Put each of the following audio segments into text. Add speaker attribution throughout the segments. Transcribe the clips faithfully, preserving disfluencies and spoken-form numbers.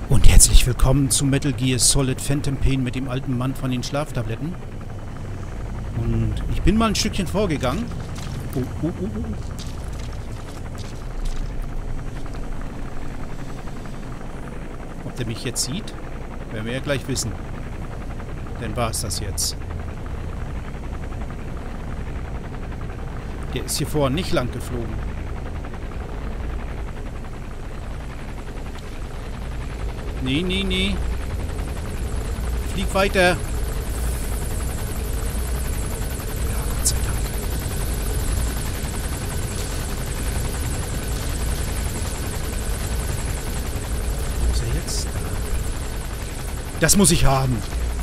Speaker 1: Und herzlich willkommen zu Metal Gear Solid Phantom Pain mit dem alten Mann von den Schlaftabletten. Und ich bin mal ein Stückchen vorgegangen. Oh, oh, oh, oh. Ob der mich jetzt sieht, werden wir ja gleich wissen. Dann war es das jetzt. Der ist hier vorne nicht lang geflogen. Nee, nee, nee. Flieg weiter. Ja, Gott sei Dank. Wo ist er jetzt? Da. Das muss ich haben.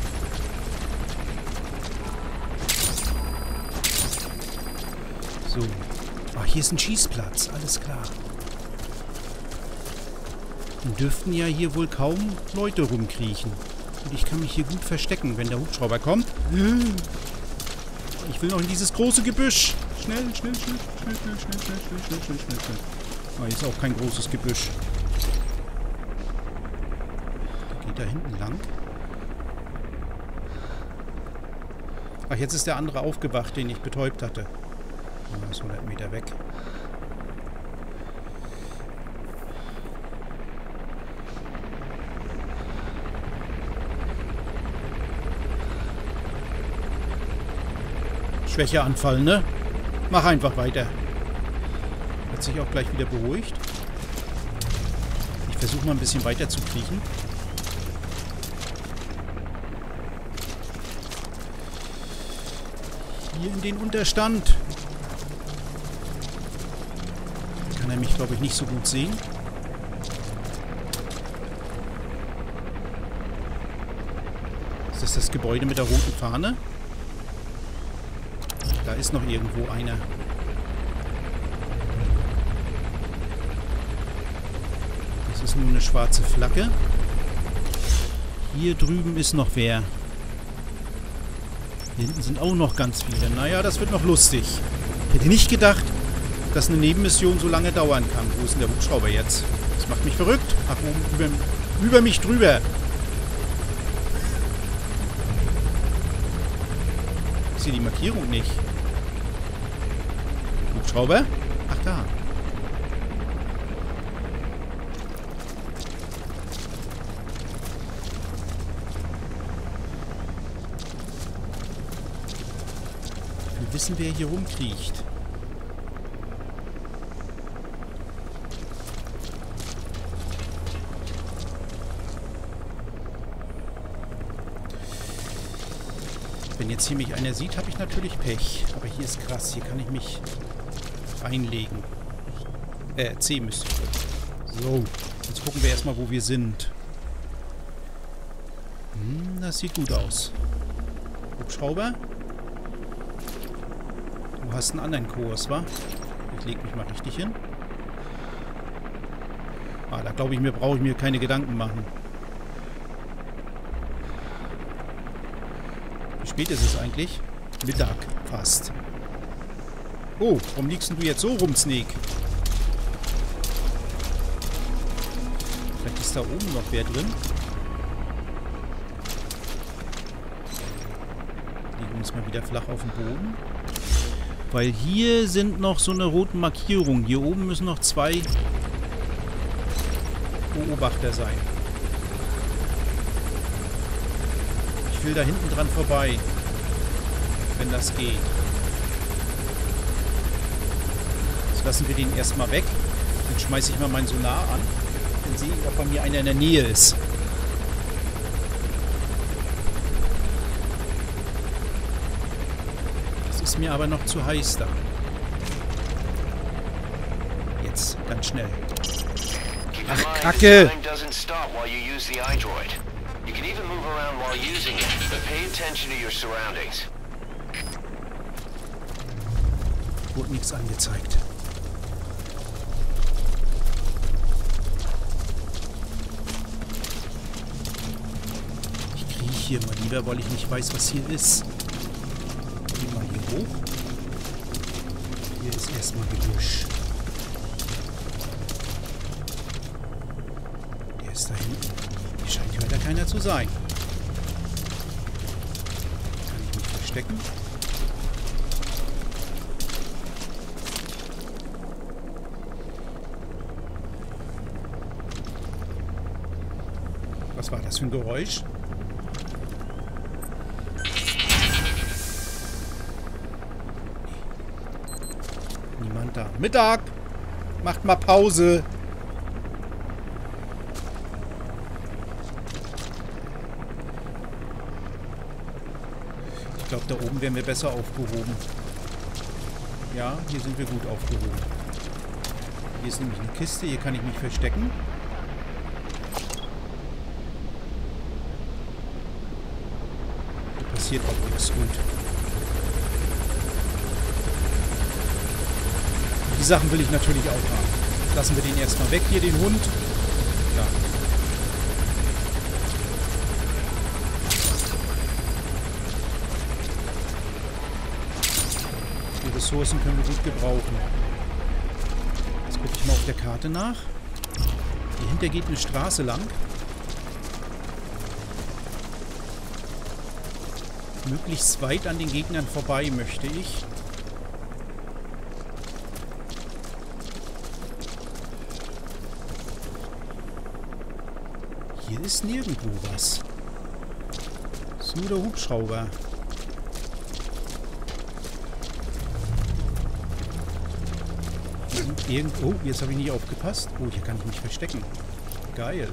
Speaker 1: So. Ach, hier ist ein Schießplatz. Alles klar. Dann dürften ja hier wohl kaum Leute rumkriechen. Und ich kann mich hier gut verstecken, wenn der Hubschrauber kommt. Ich will noch in dieses große Gebüsch. Schnell, schnell, schnell, schnell, schnell, schnell, schnell, schnell, schnell, schnell, schnell, schnell. Ah, hier ist auch kein großes Gebüsch. Der geht da hinten lang. Ach, jetzt ist der andere aufgewacht, den ich betäubt hatte. Ah, ist hundert Meter weg. Schwächeanfall, ne? Mach einfach weiter. Hat sich auch gleich wieder beruhigt. Ich versuche mal ein bisschen weiter zu kriechen. Hier in den Unterstand. Da kann er mich, glaube ich, nicht so gut sehen. Ist das das Gebäude mit der roten Fahne? Da ist noch irgendwo einer. Das ist nur eine schwarze Flagge. Hier drüben ist noch wer. Hier hinten sind auch noch ganz viele. Naja, das wird noch lustig. Ich hätte nicht gedacht, dass eine Nebenmission so lange dauern kann. Wo ist denn der Hubschrauber jetzt? Das macht mich verrückt. Ach, oben über, über mich drüber. Ich sehe die Markierung nicht. Hubschrauber? Ach, da. Ich will wissen, wer hier rumkriecht. Wenn jetzt hier mich einer sieht, habe ich natürlich Pech. Aber hier ist krass. Hier kann ich mich reinlegen. Äh, C müsste ich. So. Jetzt gucken wir erstmal, wo wir sind. Hm, das sieht gut aus. Hubschrauber? Du hast einen anderen Kurs, wa? Ich leg mich mal richtig hin. Ah, da glaube ich mir, brauche ich mir keine Gedanken machen. Wie spät ist es eigentlich? Mittag fast. Oh, warum liegst denn du jetzt so rum, Snake? Vielleicht ist da oben noch wer drin. Liegen wir uns mal wieder flach auf dem Boden. Weil hier sind noch so eine roten Markierungen. Hier oben müssen noch zwei Beobachter sein. Ich will da hinten dran vorbei. Wenn das geht. Lassen wir den erstmal weg. Dann schmeiße ich mal mein Sonar an. Dann sehe ich, ob bei mir einer in der Nähe ist. Das ist mir aber noch zu heiß da. Jetzt, ganz schnell. Ach, Kacke! Wurde nichts angezeigt. Hier mal lieber, weil ich nicht weiß, was hier ist. Geh mal hier hoch. Hier ist erstmal Gebüsch. Der ist da hinten. keiner zu sein. Kann ich mich verstecken? Was war das für ein Geräusch? Niemand da. Mittag! Macht mal Pause! Ich glaube, da oben wären wir besser aufgehoben. Ja, hier sind wir gut aufgehoben. Hier ist nämlich eine Kiste, hier kann ich mich verstecken. Hier passiert auch nichts. Gut. Die Sachen will ich natürlich auch haben. Lassen wir den erstmal weg, hier den Hund. Ja. Die Ressourcen können wir gut gebrauchen. Jetzt gucke ich mal auf der Karte nach. Hier hinter geht eine Straße lang. Möglichst weit an den Gegnern vorbei möchte ich. Hier ist nirgendwo was. Das ist nur der Hubschrauber. Hier sind irgend oh, jetzt habe ich nicht aufgepasst. Oh, hier kann ich mich verstecken. Geil.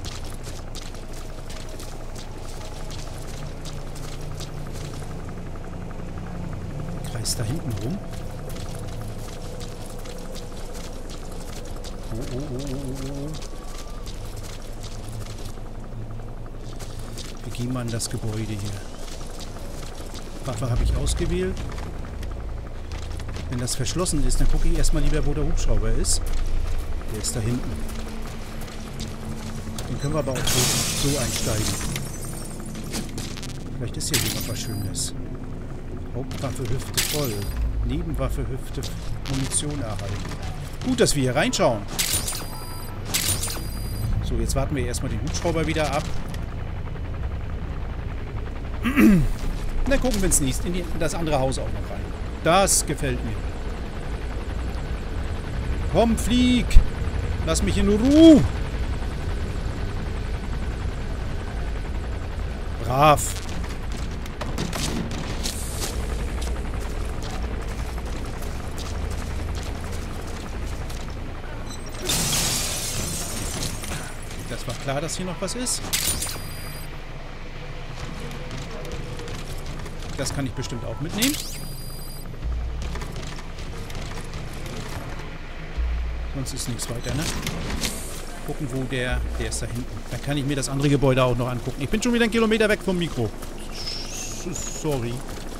Speaker 1: Kreis da hinten rum. Oh, oh, oh, oh, oh, oh. Wir gehen mal in das Gebäude hier. Waffe habe ich ausgewählt. Wenn das verschlossen ist, dann gucke ich erstmal lieber, wo der Hubschrauber ist. Der ist da hinten. Den können wir aber auch so, so einsteigen. Vielleicht ist hier noch was Schönes. Hauptwaffe Hüfte voll. Nebenwaffe Hüfte Munition erhalten. Gut, dass wir hier reinschauen. So, jetzt warten wir erstmal den Hubschrauber wieder ab. Und dann gucken wir ins nächste, in, die, in das andere Haus auch noch rein. Das gefällt mir. Komm, flieg! Lass mich in Ruhe! Brav! Das war klar, dass hier noch was ist. Das kann ich bestimmt auch mitnehmen. Sonst ist nichts weiter, ne? Gucken, wo der... Der ist da hinten. Dann kann ich mir das andere Gebäude auch noch angucken. Ich bin schon wieder einen Kilometer weg vom Mikro. Sorry.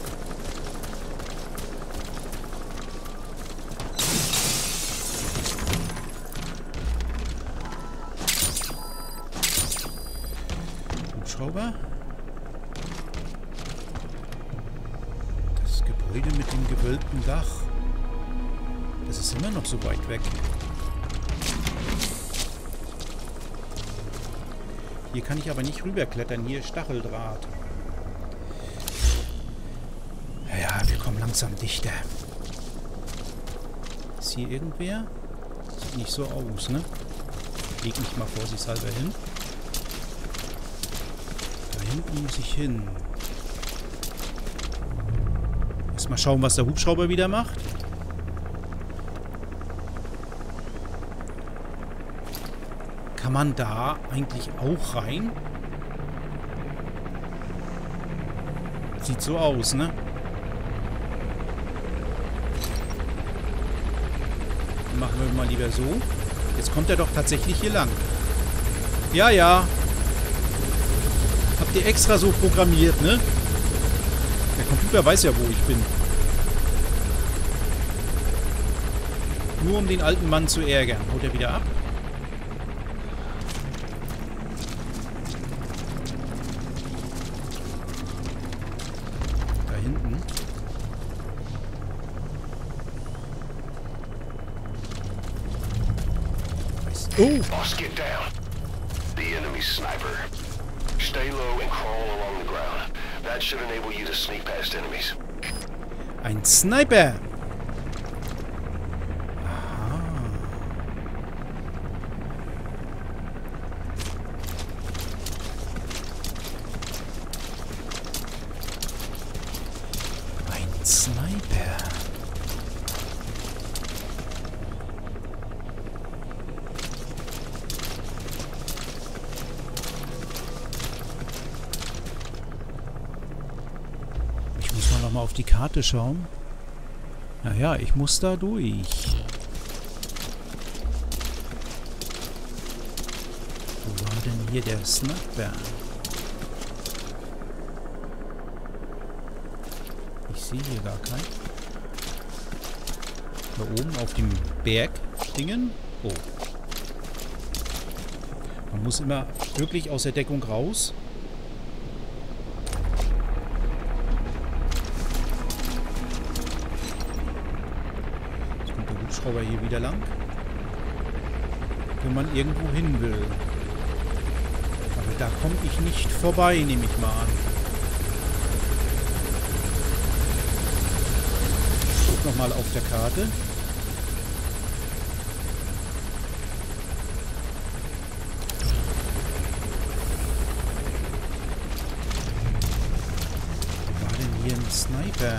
Speaker 1: Hubschrauber. Das Gebäude mit dem gewölbten Dach. Das ist immer noch so weit weg. Hier kann ich aber nicht rüberklettern. Hier ist Stacheldraht. Ja, wir kommen langsam dichter. Ist hier irgendwer? Sieht nicht so aus, ne? Leg mich mal vorsichtshalber hin. Da hinten muss ich hin. Erstmal schauen, was der Hubschrauber wieder macht. Kann man da eigentlich auch rein? Sieht so aus, ne? Machen wir mal lieber so. Jetzt kommt er doch tatsächlich hier lang. Ja, ja. Habt ihr extra so programmiert, ne? Der Computer weiß ja, wo ich bin. Nur um den alten Mann zu ärgern. Holt er wieder ab? Da hinten. Oh!
Speaker 2: Boss, get down. The enemy sniper. Stay low and crawl along the ground. That should enable you to sneak past enemies.
Speaker 1: Ein Sniper! Aha. Ein Sniper. Ich muss mal noch mal auf die Karte schauen. Naja, ich muss da durch. Wo war denn hier der Sniper? Ich sehe hier gar keinen. Da oben auf dem Berg-Dingen. Oh. Man muss immer wirklich aus der Deckung raus. Hubschrauber hier wieder lang. Wenn man irgendwo hin will. Aber da komme ich nicht vorbei, nehme ich mal an. Ich guck nochmal auf der Karte. Wo war denn hier ein Sniper?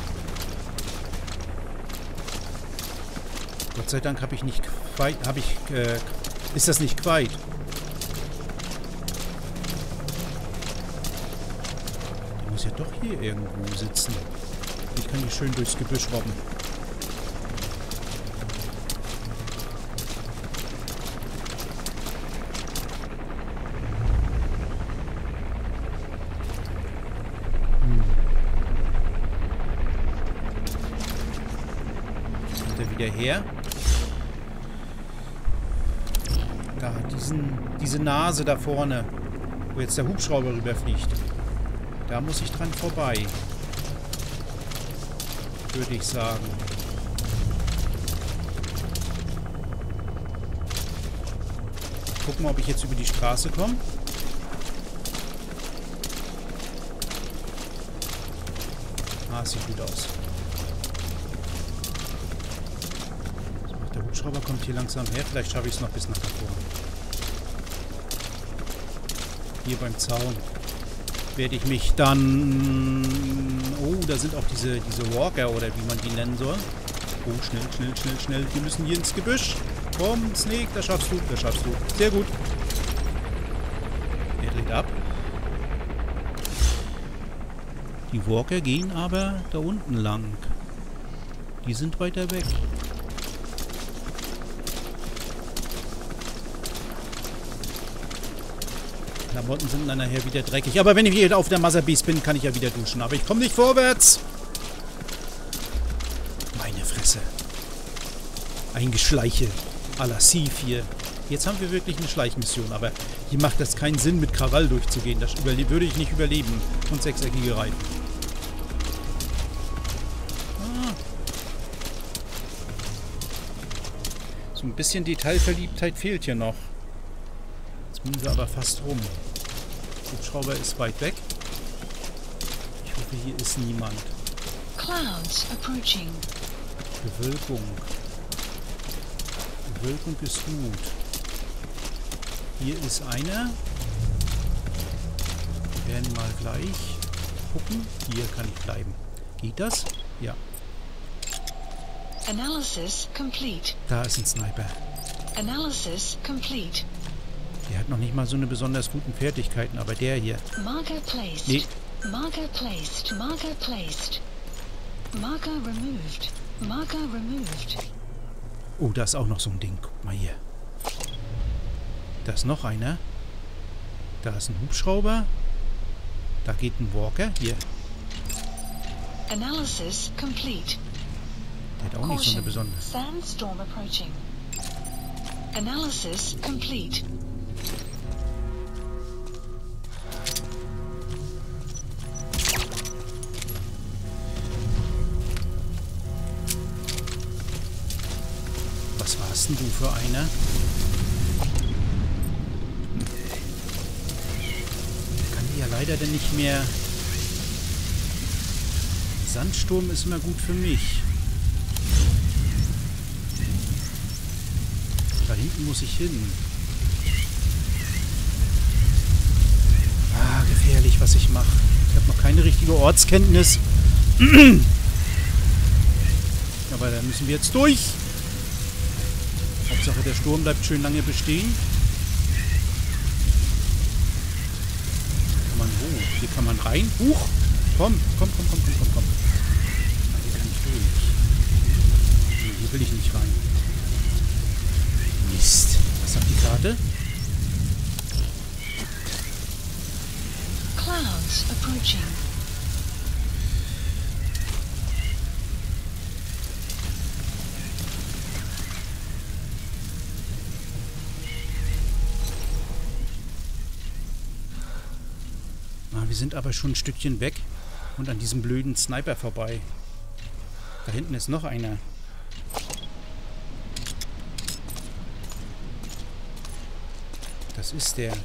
Speaker 1: Gott sei Dank habe ich nicht quite, habe ich, äh, ist das nicht quite? Der muss ja doch hier irgendwo sitzen. Ich kann hier schön durchs Gebüsch robben. Hm. Jetzt kommt er wieder her. Da, diesen, diese Nase da vorne, wo jetzt der Hubschrauber rüberfliegt. Da muss ich dran vorbei. Würde ich sagen. Gucken wir, ob ich jetzt über die Straße komme. Ah, es sieht gut aus. Der Hubschrauber kommt hier langsam her. Vielleicht schaffe ich es noch bis nach davor. Hier beim Zaun werde ich mich dann... Oh, da sind auch diese, diese Walker oder wie man die nennen soll. Oh, schnell, schnell, schnell, schnell. Die müssen hier ins Gebüsch. Komm, Snake, das schaffst du. Das schaffst du. Sehr gut. Er dreht ab. Die Walker gehen aber da unten lang. Die sind weiter weg. Klamotten sind dann nachher wieder dreckig. Aber wenn ich hier auf der Mother Beast bin, kann ich ja wieder duschen. Aber ich komme nicht vorwärts. Meine Fresse. Ein Geschleiche. À la Thief hier. Jetzt haben wir wirklich eine Schleichmission. Aber hier macht das keinen Sinn, mit Krawall durchzugehen. Das würde ich nicht überleben. Und sechseckige Reifen. Ah. So ein bisschen Detailverliebtheit fehlt hier noch. Jetzt sind wir aber fast rum. Der Hubschrauber ist weit weg. Ich hoffe, hier ist niemand.
Speaker 3: Clouds approaching.
Speaker 1: Bewölkung. Bewölkung ist gut. Hier ist einer. Wir werden mal gleich gucken. Hier kann ich bleiben. Geht das? Ja.
Speaker 3: Analysis complete.
Speaker 1: Da ist ein Sniper.
Speaker 3: Analysis complete.
Speaker 1: Der hat noch nicht mal so eine besonders guten Fertigkeiten, aber der hier.
Speaker 3: Marker placed.
Speaker 1: Nee.
Speaker 3: Marker placed. Marker placed. Marker removed. Marker removed.
Speaker 1: Oh, da ist auch noch so ein Ding. Guck mal hier. Da ist noch einer. Da ist ein Hubschrauber. Da geht ein Walker. Hier.
Speaker 3: Analysis complete.
Speaker 1: Der hat auch nicht so eine besondere.
Speaker 3: Sandstorm approaching. Analysis complete.
Speaker 1: Was warst denn du für einer? leider denn nicht mehr... Sandsturm ist immer gut für mich. Da hinten muss ich hin. Ah, gefährlich, was ich mache. Ich habe noch keine richtige Ortskenntnis. Aber da müssen wir jetzt durch. Hauptsache, der Sturm bleibt schön lange bestehen. Kann man wo? Hier kann man rein. Huch! Komm, komm, komm, komm, komm, komm, komm. Ah, hier kann ich durch. Nee, hier will ich nicht rein. Mist. Was sagt die Karte?
Speaker 3: Clouds approaching.
Speaker 1: Ah, wir sind aber schon ein Stückchen weg und an diesem blöden Sniper vorbei. Da hinten ist noch einer. Das ist der.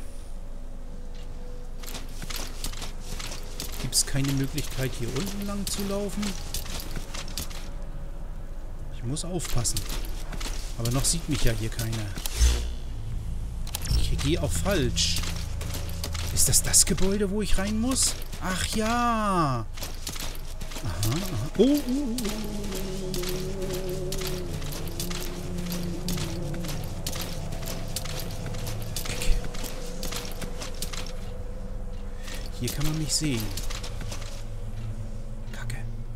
Speaker 1: Gibt es keine Möglichkeit, hier unten lang zu laufen? Ich muss aufpassen. Aber noch sieht mich ja hier keiner. Ich gehe auch falsch. Ist das das Gebäude, wo ich rein muss? Ach ja. Aha, aha. Oh, oh, oh, oh. Weg. Hier kann man mich sehen. Kacke.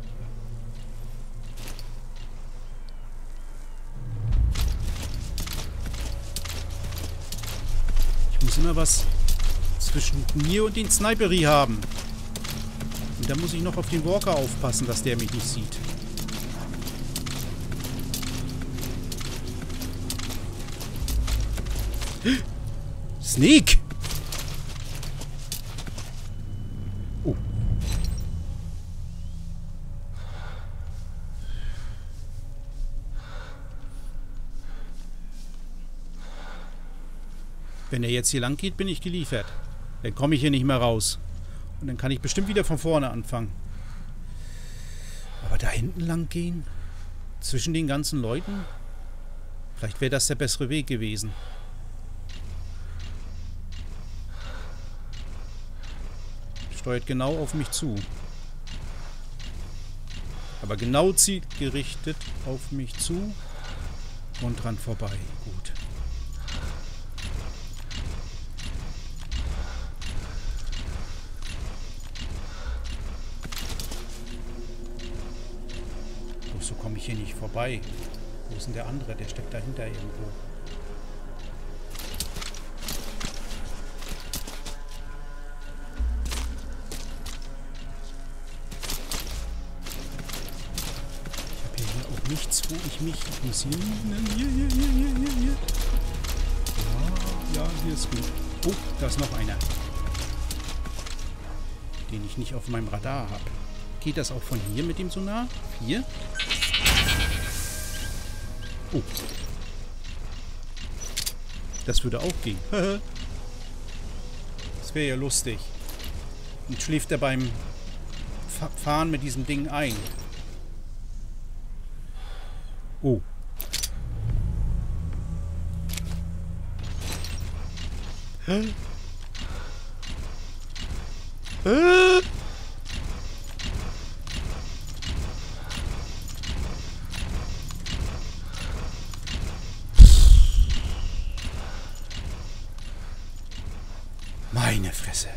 Speaker 1: Ich muss immer was zwischen mir und den Sniperi haben. Und da muss ich noch auf den Walker aufpassen, dass der mich nicht sieht. Sneak! Oh. Wenn er jetzt hier lang geht, bin ich geliefert. Dann komme ich hier nicht mehr raus. Und dann kann ich bestimmt wieder von vorne anfangen. Aber da hinten lang gehen? Zwischen den ganzen Leuten? Vielleicht wäre das der bessere Weg gewesen. Steuert genau auf mich zu. Aber genau zielgerichtet auf mich zu und dran vorbei. Gut. So komme ich hier nicht vorbei. Wo ist denn der andere? Der steckt dahinter irgendwo. Ich habe hier auch nichts, wo ich mich... Ich muss hier... Hier, hier, hier, hier, hier, hier. Ja, ja, hier ist gut. Oh, da ist noch einer. Den ich nicht auf meinem Radar habe. Geht das auch von hier mit dem Sonar? Hier? Oh. Das würde auch gehen. Das wäre ja lustig. Und schläft er beim Fahren mit diesem Ding ein. Oh. Hä? Hä? Meine Fresse.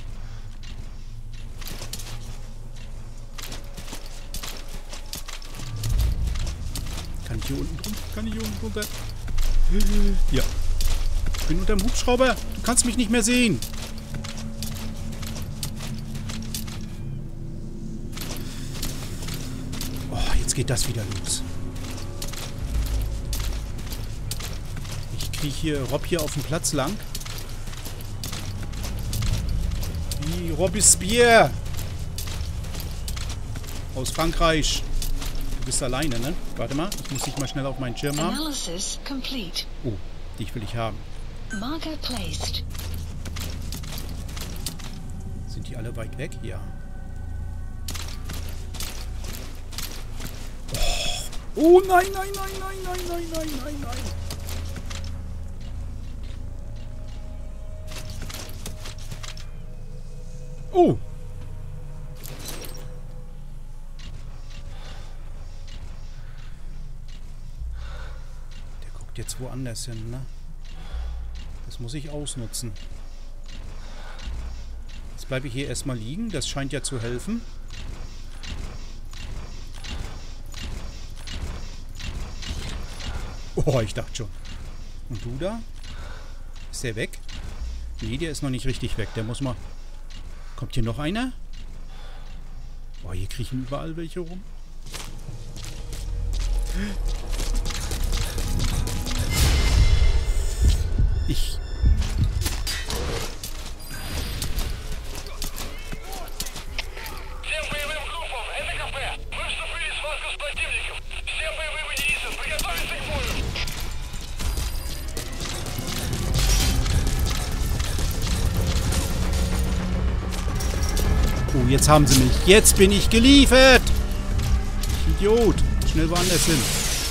Speaker 1: Kann ich hier unten drunter? Kann ich hier unten drunter? Ja. Ich bin unterm Hubschrauber. Du kannst mich nicht mehr sehen. Oh, jetzt geht das wieder los. Ich kriege hier Rob hier auf dem Platz lang. Wie Robespierre. Aus Frankreich. Du bist alleine, ne? Warte mal, ich muss dich mal schnell auf meinen Schirm haben.
Speaker 3: Analysis complete.
Speaker 1: Oh, dich will ich haben.
Speaker 3: Marker placed.
Speaker 1: Sind die alle weit weg? Ja. Oh, oh nein, nein, nein, nein, nein, nein, nein, nein, nein. Oh. Der guckt jetzt woanders hin, ne? Das muss ich ausnutzen. Jetzt bleibe ich hier erstmal liegen. Das scheint ja zu helfen. Oh, ich dachte schon. Und du da? Ist der weg? Nee, der ist noch nicht richtig weg. Der muss mal... Kommt hier noch einer? Oh, hier kriechen überall welche rum. Ich... Oh, jetzt haben sie mich. Jetzt bin ich geliefert. Ich Idiot. Schnell woanders hin.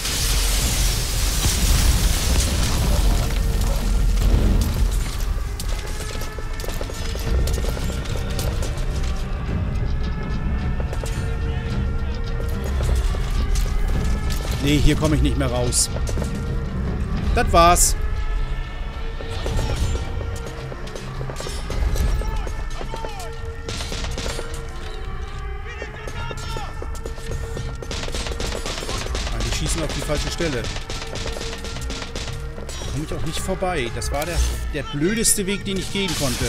Speaker 1: Nee, hier komme ich nicht mehr raus. Das war's. Schießen auf die falsche Stelle. Da komme ich auch nicht vorbei. Das war der, der blödeste Weg, den ich gehen konnte.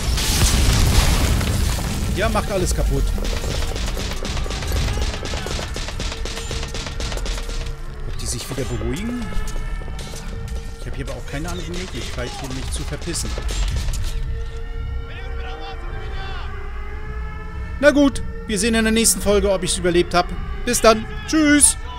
Speaker 1: Ja, macht alles kaputt. Ob die sich wieder beruhigen? Ich habe hier aber auch keine andere Möglichkeit, hier mich zu verpissen. Na gut, wir sehen in der nächsten Folge, ob ich es überlebt habe. Bis dann. Tschüss.